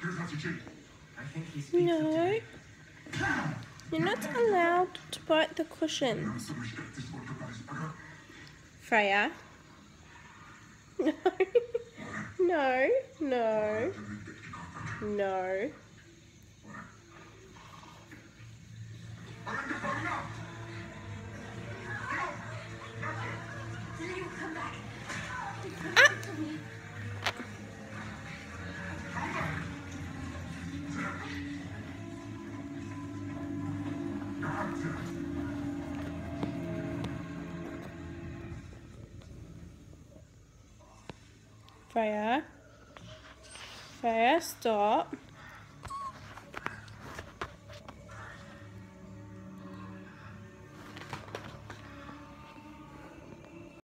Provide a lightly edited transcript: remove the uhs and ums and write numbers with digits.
No. You're not allowed to bite the cushions. Freya? No. No. No. No. Freya? Freya, stop.